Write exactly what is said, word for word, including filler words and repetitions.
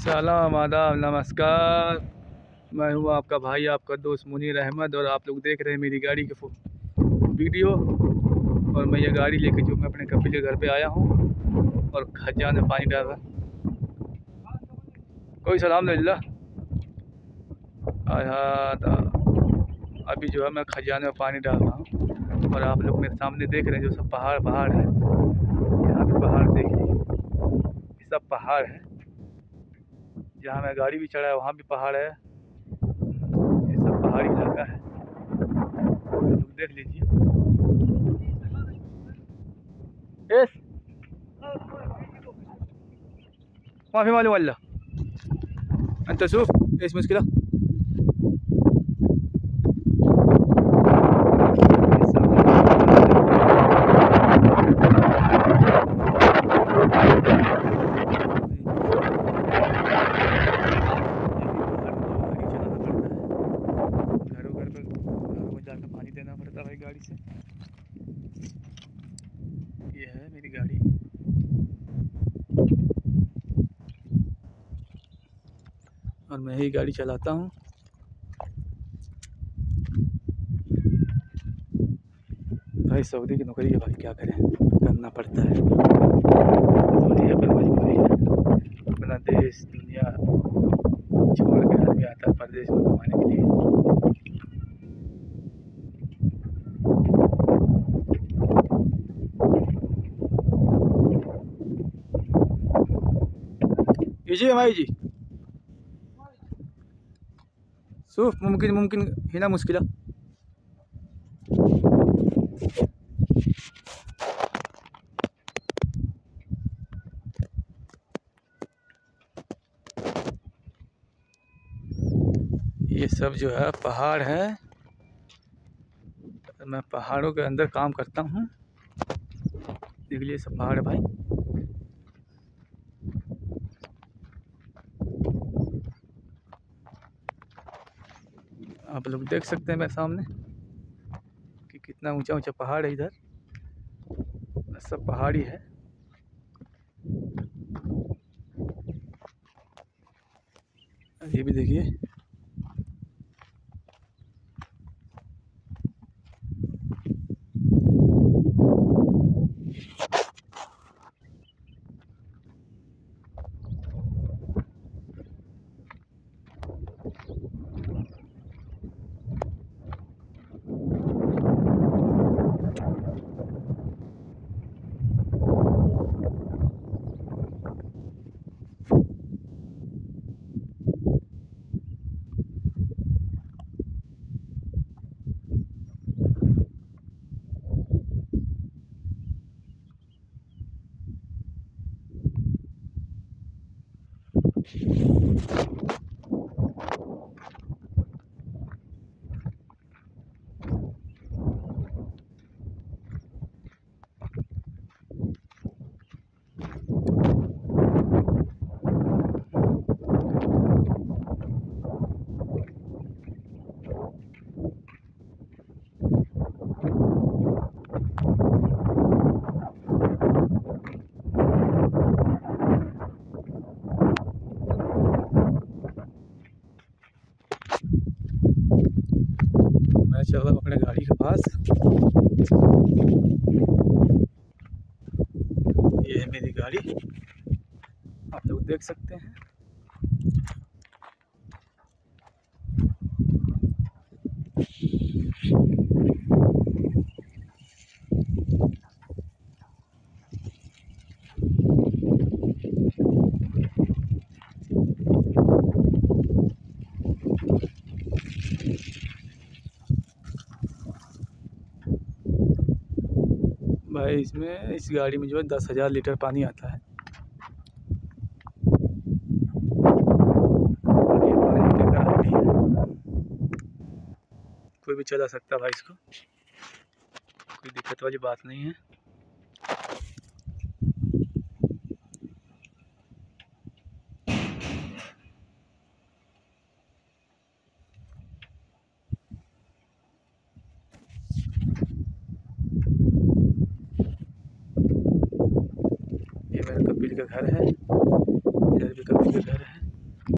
सलाम आदाब नमस्कार। मैं हूँ आपका भाई आपका दोस्त मुनीर अहमद और आप लोग देख रहे हैं मेरी गाड़ी के वीडियो। और मैं ये गाड़ी लेके जो मैं अपने कपिल के घर पे आया हूँ और खजान में पानी डाल रहा। कोई सलाम अल्लाह। अभी जो है मैं खजान में पानी डाल रहा हूँ और आप लोग मेरे सामने देख रहे हैं जो सब पहाड़ पहाड़ है। यहाँ पे पहाड़ देखिए, ये सब पहाड़ है। जहाँ मैं गाड़ी भी चढ़ा है वहाँ भी पहाड़ है। ये सब पहाड़ी इलाका है, तो देख लीजिए। यस माफ़ी मालूम अल्लाह अंत सूफ इस मुश्किल जाकर पानी देना पड़ता भाई गाड़ी से। ये है मेरी गाड़ी। और मैं ही गाड़ी चलाता हूँ। भाई सऊदी की नौकरी है भाई, क्या करें, करना पड़ता है। मजबूरी है पर मजबूरी है। अपना देश दुनिया छोड़ के आदमी आता है परदेश में कमाने के लिए। जी भाई जी सूफ मुमकिन मुमकिन हिना मुश्किल। ये सब जो है पहाड़ है। मैं पहाड़ों के अंदर काम करता हूँ। देख लीजिए सब पहाड़ है भाई। आप लोग देख सकते हैं मेरे सामने कि कितना ऊंचा ऊंचा पहाड़ है। इधर सब पहाड़ी है। ये भी देखिए। मैं चल रहा हूँ अपने गाड़ी के पास। ये है मेरी गाड़ी, आप लोग देख सकते हैं। भाई इसमें इस गाड़ी में जो है दस हज़ार लीटर पानी आता है। और ये पानी की गारंटी है, कोई भी चला सकता है भाई इसको, कोई दिक्कत वाली बात नहीं है। ये मेरा कपिल का घर है, इधर भी कपिल का घर है।